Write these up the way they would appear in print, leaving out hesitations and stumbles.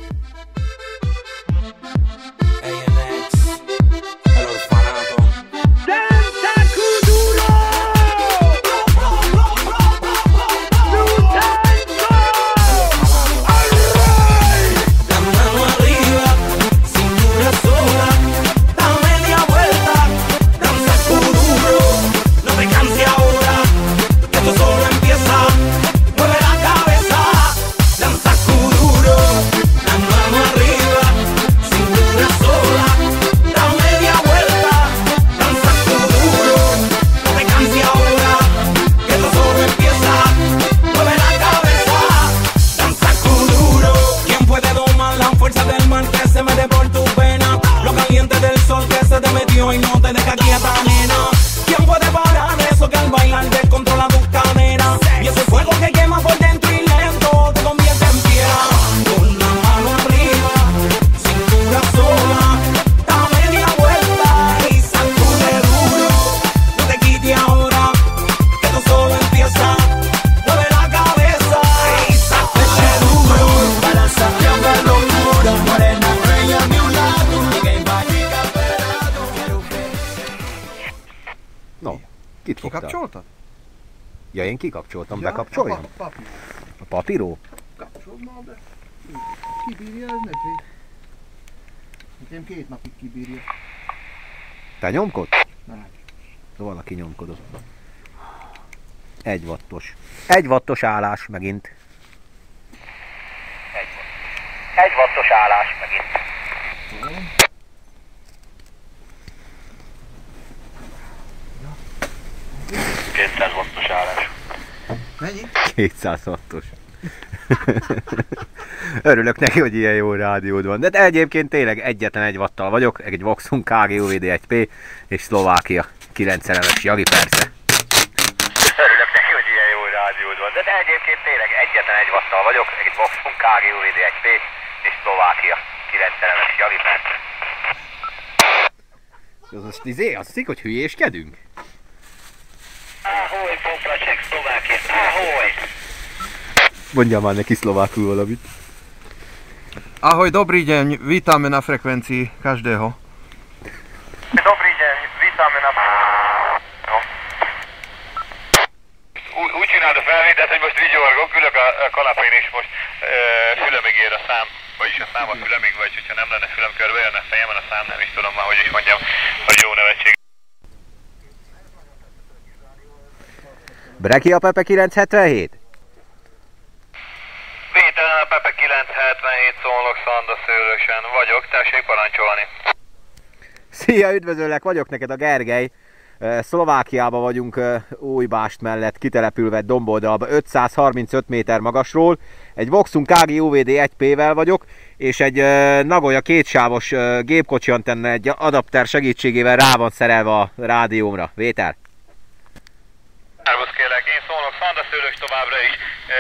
Kikapcsoltad? Ja, én kikapcsoltam, ja, bekapcsoljam? A papíró? Kapcsolod már be. Kibírja ez neki? Nekem 2 napig kibírja. Te nyomkodsz? Nem. Valaki nyomkodott. 1 wattos. 1 wattos állás megint. 1 wattos állás megint. 200 wattos állás. Mennyi? 200 wattos. Örülök neki, hogy ilyen jó rádiód van. De egyébként tényleg egyetlen 1 watttal vagyok, egy Voxum KGUVD1P és Szlovákia 9-szerelmes Jagi persze. Örülök neki, hogy ilyen jó rádiód van. De egyébként tényleg egyetlen 1 watttal vagyok, egy Voxum KGUVD1P és Szlovákia 9-szerelmes Jagi persze. Az most azt hiszik, hogy hülyéskedünk? Ahoj, Poplaček, Szlovákia, ahoj! Mondjam már neki szlovákul valamit. Ahoj, dobrý deň, vítame na frekvencii každého. Dobrý deň, vítame na... No. Úgy csináld a felvételt, hogy most vigyorgok, ülök a kanapén és most fülemig ér a szám, vagyis a szám a fülemig, vagy hogyha nem lenne fülem, körbe jönne a fejemen a szám, nem is tudom már, hogy is mondjam, hogy jó nevetség. Breki a Pepe 977? Vételen a Pepe 977 Szolnok Szanda Szőlősen vagyok, tessék parancsolni. Szia, üdvözöllek, vagyok neked a Gergely. Szlovákiában vagyunk Újbást mellett, kitelepülve domboldalba 535 méter magasról. Egy Voxum KGUVD 1P-vel vagyok, és egy Nagoya kétsávos gépkocsi antenna egy adapter segítségével rá van szerelve a rádiómra. Vétel? Szervusz kérlek, én Szolnok Szanda Szőlős továbbra is.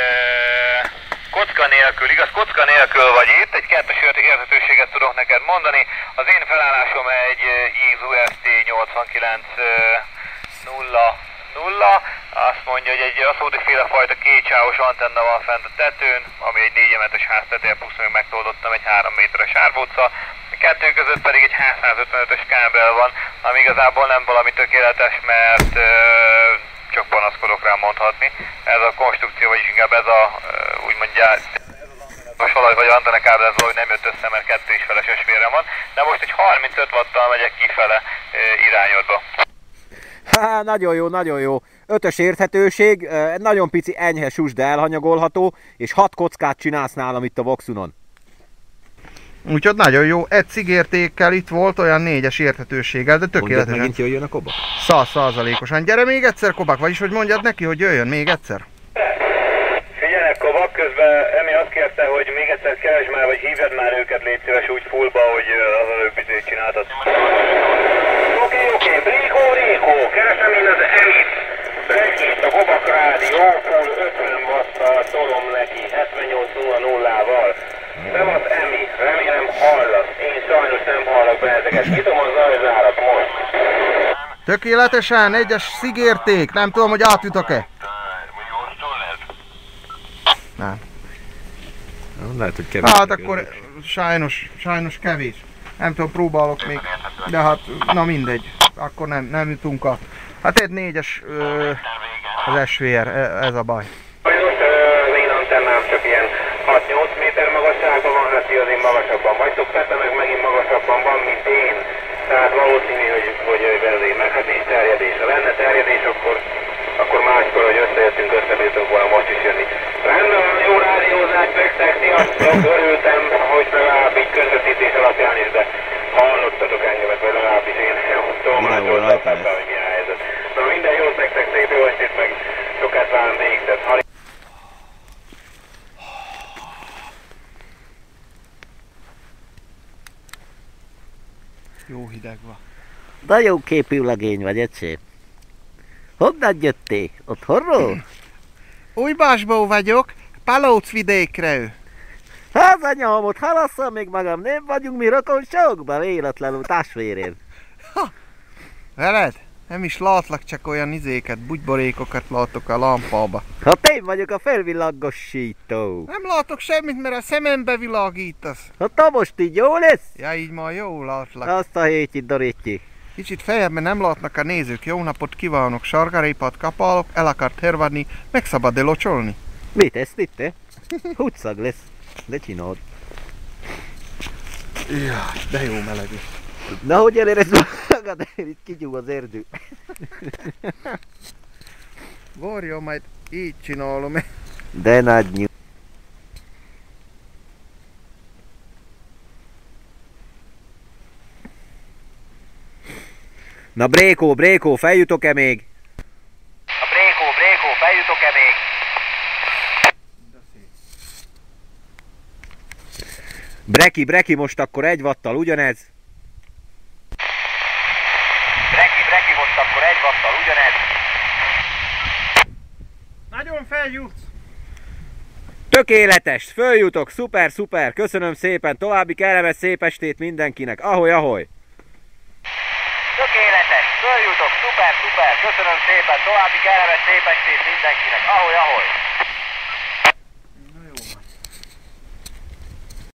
Kocka nélkül, igaz, kocka nélkül vagy itt, egy kettős érthetőséget tudok neked mondani. Az én felállásom egy Yizu FT 8900, azt mondja, hogy egy aszódi féle fajta kétsávos antenna van fent a tetőn, ami egy 4 emetes ház teteje, plusz még megtoldottam egy 3 méteres árbóca. A kettő között pedig egy H155-ös kábel van, ami igazából nem valami tökéletes, mert csak panaszkodok rá mondhatni. Ez a konstrukció, vagyis inkább ez a úgymond most olaj vagy antennakábel, ez valahogy nem jött össze, mert 2,5-es vérem van. De most egy 35 watttal megyek kifele irányodba. Há, nagyon jó, nagyon jó. 5-ös érthetőség, nagyon pici enyhe sus, de elhanyagolható, és 6 kockát csinálsz nálam itt a Voxunon. Úgyhogy nagyon jó, egy cigértékkel itt volt olyan 4-es érthetőséggel, de tökéletesen. Megint jöjjön a Koba? 100%-osan. Gyere még egyszer, Kobak, vagyis hogy mondjad neki, hogy jöjjön még egyszer. Figyelek, Kobak, közben Emi azt kérte, hogy még egyszer keresd már, vagy hívjad már őket, légy szíves úgy fullba, hogy az előbb izét csináltad. Oké, Brékó, keresem én az Emit. Brekit, a Kobak rádió, full 50 watttal tolom neki, 78.00-val. Szevasz Emi, remélem hallasz, én sajnos nem hallak benneteket, nyitom a zajzárat most. Tökéletesen, 1-es szigérték, nem tudom, hogy átjutok-e. Nem. Lehet, hogy kevés. Hát akkor sajnos kevés. Nem tudom, próbálok még. De hát, na mindegy. Akkor nem jutunk a... Hát egy 4-es az SVR, ez a baj. Az én antennám csak ilyen 6-8 méter magasságban van, hát ti azért magasabban vagytok, Pete meg megint magasabban van, mint én. Tehát valószínű, hogy azért meg hát nincs terjedés. Ha lenne terjedés, akkor máskor, hogy összejöttünk, összebírtunk volna most is jönni. Rendben, jó rádiózás nektek, sziasztok, örültem, hogy legalább így közvetítés alapján is, de hallottatok engemet, vagy legalábbis én tolmácsoltam ebben, hogy milyen helyzet. Na minden jót nektek, szép jó estét, meg sokat várom végig, tehát Jó hideg van. Nagyon képű legény vagy, öcsém. Honnan jöttél? Otthonról? Újbásból vagyok, Palóc vidékre ő. Hát anyámot, halasszam még magam, nem vagyunk mi rokonságban, véletlenül társvérén. Veled? Nem is látlak, csak olyan izéket, bugyborékokat látok a lámpába. Hát én vagyok a felvilágosító. Nem látok semmit, mert a szemembe világítasz. Hát na most így jó lesz? Ja, így ma jól látlak. Azt a hétjét, Dorítyi. Kicsit fejebben nem látnak a nézők. Jó napot kívánok, sargarépát kapálok, el akart hervadni, meg szabad locsolni. Mit ezt itt, te? Húgyszag lesz. De csináld. Jaj, de jó meleg is. Na, hogy elérezd magad, itt kigyúg az erdő. Várja, majd így csinálom. De nagy nyú. Na Brékó, feljutok-e még? A Brékó, feljutok-e még? Breki, most akkor 1 watttal ugyanez. Breki, most akkor 1 watttal ugyanez. Nagyon feljutsz! Tökéletes, följutok, szuper, köszönöm szépen, további kellemes szép estét mindenkinek, ahoy! Tökéletes, följutok, szuper, köszönöm szépen, további kellemes szép estét mindenkinek, ahoy!